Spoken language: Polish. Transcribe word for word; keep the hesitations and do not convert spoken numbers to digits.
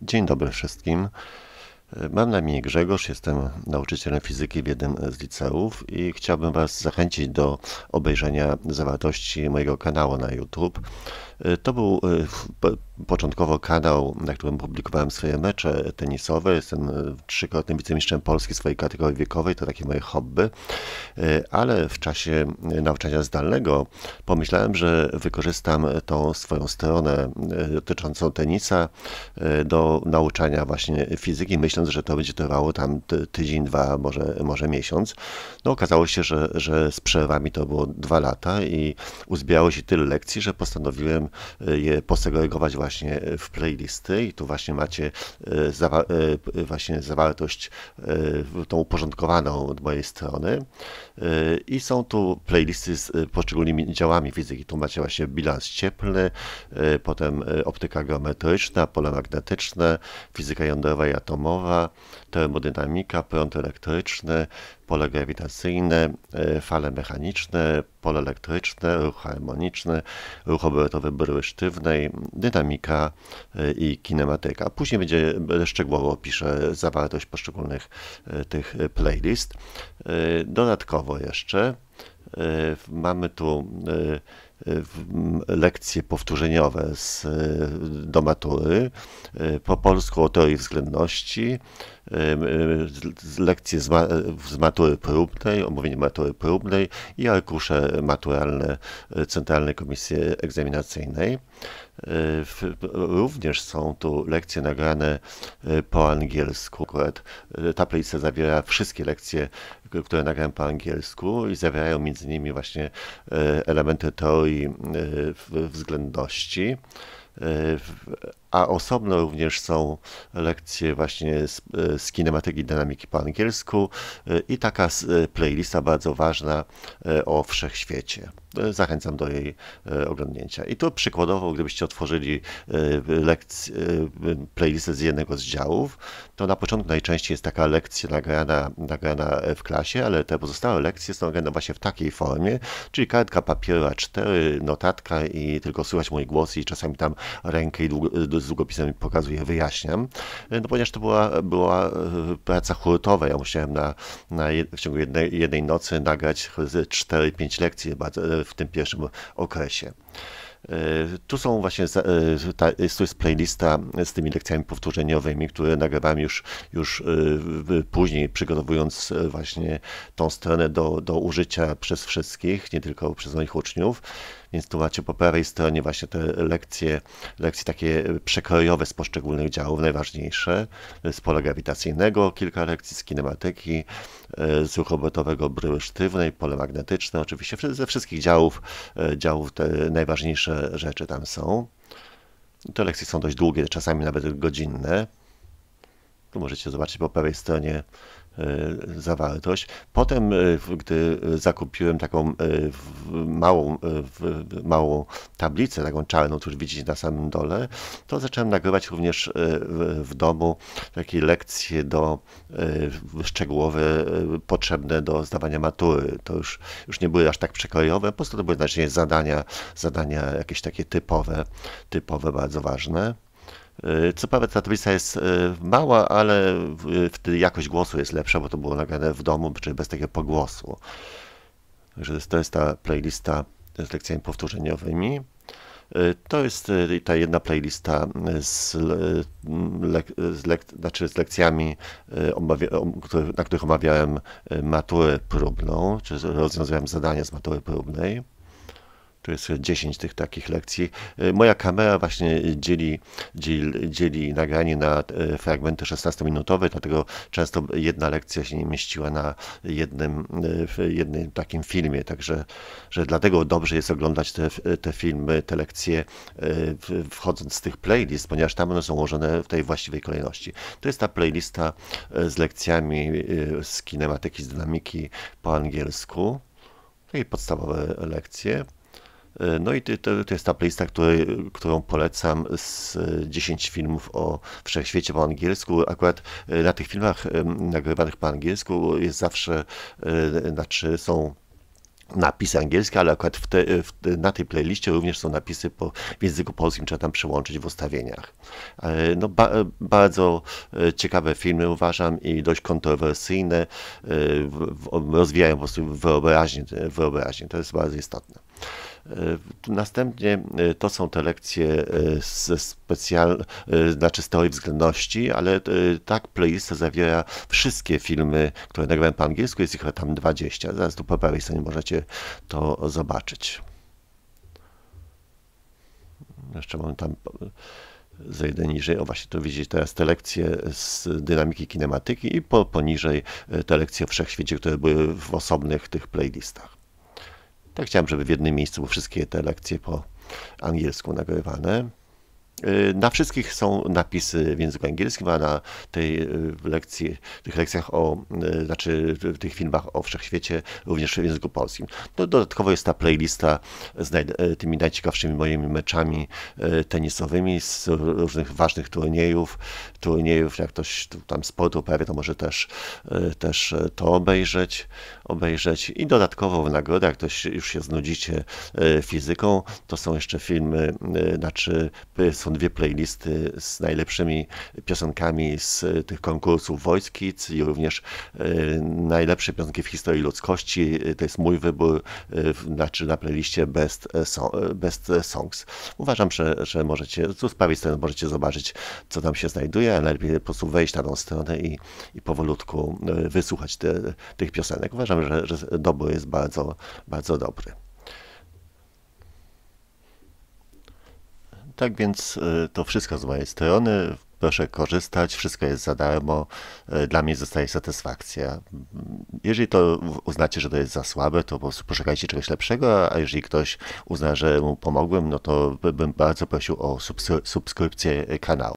Dzień dobry wszystkim. Mam na imię Grzegorz, jestem nauczycielem fizyki w jednym z liceów i chciałbym Was zachęcić do obejrzenia zawartości mojego kanału na YouTube. To był początkowo kanał, na którym publikowałem swoje mecze tenisowe. Jestem trzykrotnym wicemistrzem Polski w swojej kategorii wiekowej, to takie moje hobby. Ale w czasie nauczania zdalnego pomyślałem, że wykorzystam tą swoją stronę dotyczącą tenisa do nauczania właśnie fizyki, myśląc, że to będzie trwało tam tydzień, dwa, może, może miesiąc. No okazało się, że, że z przerwami to było dwa lata i uzbierało się tyle lekcji, że postanowiłem je posegregować właśnie w playlisty i tu właśnie macie zawa właśnie zawartość tą uporządkowaną od mojej strony i są tu playlisty z poszczególnymi działami fizyki. Tu macie właśnie bilans cieplny, potem optyka geometryczna, pole magnetyczne, fizyka jądrowa i atomowa, termodynamika, prąd elektryczny, pole grawitacyjne, fale mechaniczne, pole elektryczne, ruch harmoniczny, ruch obrotowy bryły sztywnej, dynamika i kinematyka. Później będzie szczegółowo opiszę zawartość poszczególnych tych playlist. Dodatkowo jeszcze mamy tu lekcje powtórzeniowe z, do matury, po polsku o teorii względności, lekcje z, ma, z matury próbnej, omówienie matury próbnej i arkusze maturalne Centralnej Komisji Egzaminacyjnej. Również są tu lekcje nagrane po angielsku. Akurat ta playlista zawiera wszystkie lekcje, które nagrałem po angielsku i zawierają między innymi właśnie elementy teorii względności. A osobno również są lekcje właśnie z, z kinematyki i dynamiki po angielsku i taka playlista bardzo ważna o wszechświecie. Zachęcam do jej oglądnięcia. I tu przykładowo, gdybyście otworzyli lekcję, playlistę z jednego z działów, to na początku najczęściej jest taka lekcja nagrana, nagrana w klasie, ale te pozostałe lekcje są nagrane właśnie w takiej formie, czyli kartka papieru A cztery, notatka i tylko słychać mój głos i czasami tam rękę i z długopisem pokazuję, wyjaśniam. No ponieważ to była, była praca hurtowa, ja musiałem na, na jed, w ciągu jednej, jednej nocy nagrać cztery pięć lekcji w tym pierwszym okresie. Tu są właśnie, ta, jest, to jest playlista z tymi lekcjami powtórzeniowymi, które nagrywałem już, już później, przygotowując właśnie tą stronę do, do użycia przez wszystkich, nie tylko przez moich uczniów. Więc tu macie po prawej stronie właśnie te lekcje, lekcje takie przekrojowe z poszczególnych działów, najważniejsze, z pola grawitacyjnego, kilka lekcji z kinematyki, z ruchu obrotowego bryły sztywnej, pole magnetyczne, oczywiście ze wszystkich działów, działów te najważniejsze rzeczy tam są. Te lekcje są dość długie, czasami nawet godzinne. Tu możecie zobaczyć po prawej stronie zawartość. Potem, gdy zakupiłem taką małą, małą tablicę, taką czarną, którą widzicie na samym dole, to zacząłem nagrywać również w domu takie lekcje do, szczegółowe, potrzebne do zdawania matury. To już, już nie były aż tak przekrojowe, po prostu to były znacznie zadania, zadania jakieś takie typowe, typowe, bardzo ważne. Co prawda ta tablica jest mała, ale wtedy jakość głosu jest lepsza, bo to było nagrane w domu, czyli bez takiego pogłosu. Także to jest ta playlista z lekcjami powtórzeniowymi. To jest ta jedna playlista z, lek, z, lek, znaczy z lekcjami, na których omawiałem maturę próbną, czy rozwiązałem zadania z matury próbnej. To jest dziesięć tych takich lekcji. Moja kamera właśnie dzieli, dzieli, dzieli nagranie na fragmenty szesnastominutowe, dlatego często jedna lekcja się nie mieściła na jednym, w jednym takim filmie, także że dlatego dobrze jest oglądać te, te filmy, te lekcje wchodząc z tych playlist, ponieważ tam one są ułożone w tej właściwej kolejności. To jest ta playlista z lekcjami z kinematyki, z dynamiki po angielsku, takie podstawowe lekcje. No i to, to jest ta playlista, który, którą polecam z dziesięć filmów o wszechświecie po angielsku. Akurat na tych filmach nagrywanych po angielsku jest zawsze, znaczy są napisy angielskie, ale akurat w te, w, na tej playliście również są napisy po, w języku polskim, trzeba tam przełączyć w ustawieniach. No, ba, bardzo ciekawe filmy uważam i dość kontrowersyjne, rozwijają po prostu wyobraźnię, wyobraźnię. To jest bardzo istotne. Następnie to są te lekcje ze specjal, znaczy z teorii względności, ale tak playlista zawiera wszystkie filmy, które nagrałem po angielsku, jest ich tam dwadzieścia. Zaraz tu po prawej stronie możecie to zobaczyć. Jeszcze mam tam zejdę niżej, o właśnie tu widzicie teraz te lekcje z dynamiki kinematyki i po, poniżej te lekcje o wszechświecie, które były w osobnych tych playlistach. Tak chciałem, żeby w jednym miejscu były wszystkie te lekcje po angielsku nagrywane. Na wszystkich są napisy w języku angielskim, a na tej lekcji, tych lekcjach o, znaczy w tych filmach o wszechświecie również w języku polskim. No, dodatkowo jest ta playlista z naj, tymi najciekawszymi moimi meczami tenisowymi z różnych ważnych turniejów, turniejów, jak ktoś tam sportu uprawia, to może też, też to obejrzeć, obejrzeć. I dodatkowo w nagrodę, jak ktoś już się znudzicie fizyką, to są jeszcze filmy, znaczy są dwie playlisty z najlepszymi piosenkami z tych konkursów Voice Kids i również najlepsze piosenki w historii ludzkości. To jest mój wybór, znaczy na playliście Best, Best Songs. Uważam, że, że możecie, tu z prawej strony możecie zobaczyć, co tam się znajduje, a najlepiej po prostu wejść na tą stronę i, i powolutku wysłuchać te, tych piosenek. Uważam, że, że dobór jest bardzo, bardzo dobry. Tak więc to wszystko z mojej strony. Proszę korzystać, wszystko jest za darmo. Dla mnie zostaje satysfakcja. Jeżeli to uznacie, że to jest za słabe, to po prostu poszukajcie czegoś lepszego, a jeżeli ktoś uzna, że mu pomogłem, no to bym bardzo prosił o subskrypcję kanału.